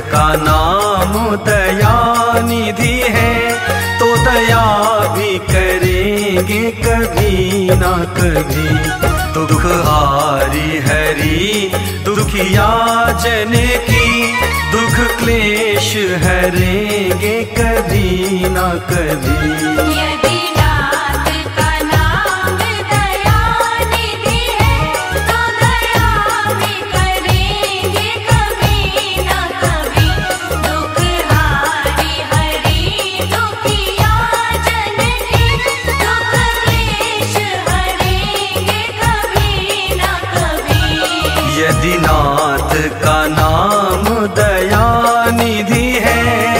का नाम दयानिधि है, तो दया भी करेंगे कभी ना कभी। दुख हारी हरि दुखिया जन की, दुख क्लेश हरेंगे कभी ना कभी। यदि नाथ का नाम दयानिधि है, तो दया भी करेंगे कभी ना कभी। दुख हारी हरि दुखिया जन की, दुख क्लेश हरेंगे कभी ना कभी। यदि नाथ का नाम दयानिधि है।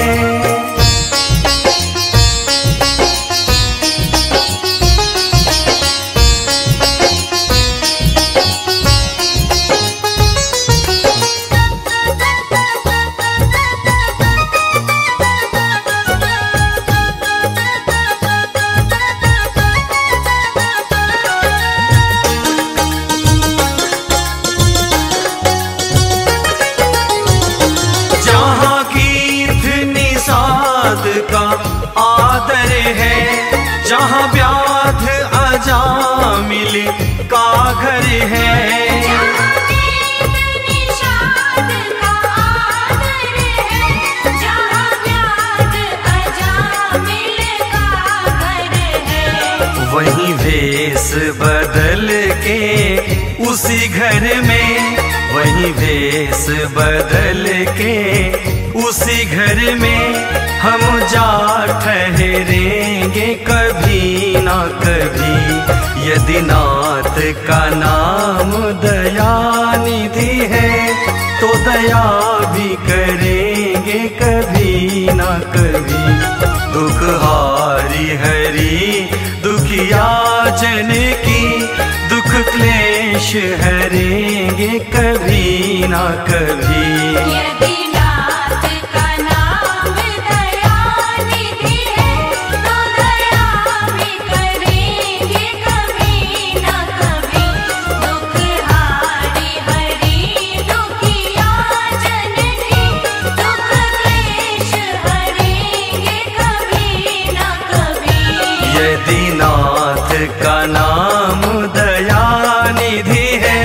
का आदर है, जहाँ व्याध अजामिल का घर है। जहाँ वेद निषाद का आदर है, जहाँ व्याध अजामिल का घर है। वहीं भेष बदल के उसी घर में, वहीं भेष बदल के उसी घर में हम जा ठहरेंगे कभी ना कभी। यदि नाथ का नाम दयानिधि है, तो दया भी करेंगे कभी ना कभी। दुख हारी हरि दुखिया जन की, दुख क्लेश हरेंगे कभी ना कभी। यदि नाथ का नाम दयानिधि है, तो दया भी करेंगे कभी ना कभी। दुख हारी हरि दुखिया जन की, दुख क्लेश हरेंगे कभी ना कभी। यदि नाथ का नाम दयानिधि है।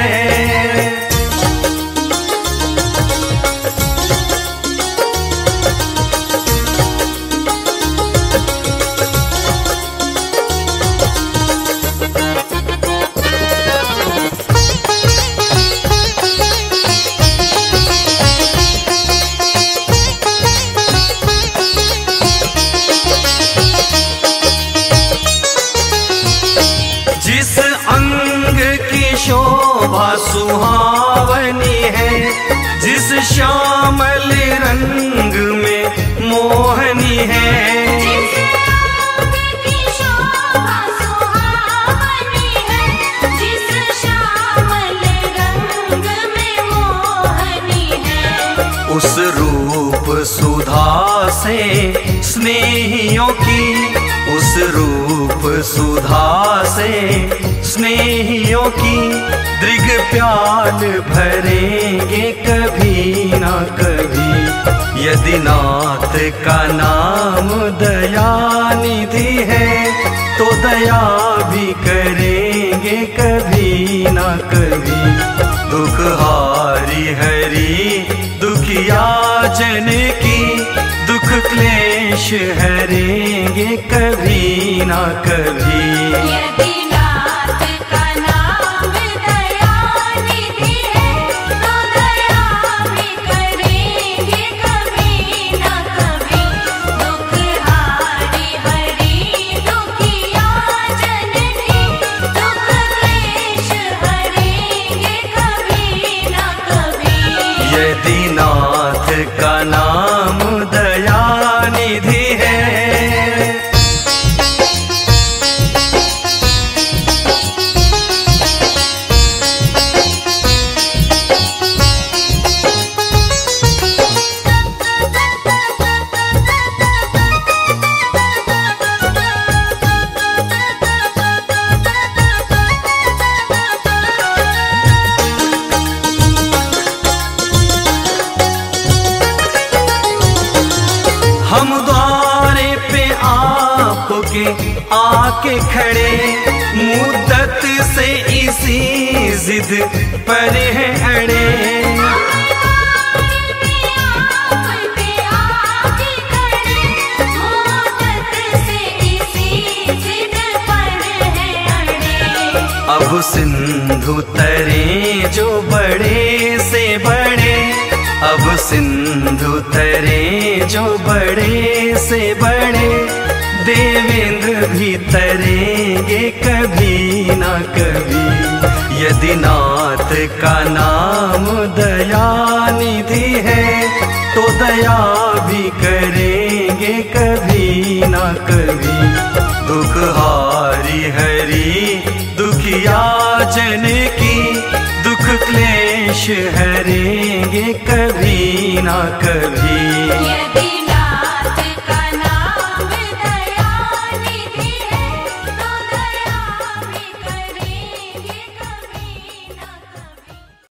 जिस अंग की शोभा सुहावनी है, जिस श्यामल रंग में मोहनी है। जिस अंग की शोभा सुहावनी है, जिस श्यामल रंग में मोहनी है। उस रूप सुधा से स्नेहियों की, उस रूप सुधा से स्नेहियों की, दृग प्याल भरेंगे कभी ना कभी। यदि नाथ का नाम दयानिधि है, तो दया भी करेंगे कभी ना कभी। दुख हारी हरि दुखिया जन की, दुख क्लेश हरेंगे कभी ना कभी। यदि नाथ का नाम दयानिधि है, तो दया भी करेंगे कभी ना कभी। दुख हारी हरि दुखिया जन की, दुख क्लेश हरेंगे कभी ना कभी। यदि नाथ का नाम दयानिधि है। के आके खड़े, मुद्दत से इसी जिद पर है अड़े। अब सिंधु तरे जो बड़े से बड़े, अब सिंधु तरे जो बड़े से बड़े, देवेंद्र भी तरेंगे कभी ना कभी। यदि नाथ का नाम दयानिधि है, तो दया भी करेंगे कभी ना कभी। दुख हारी हरि दुखिया जन की, दुख क्लेश हरेंगे कभी ना कभी।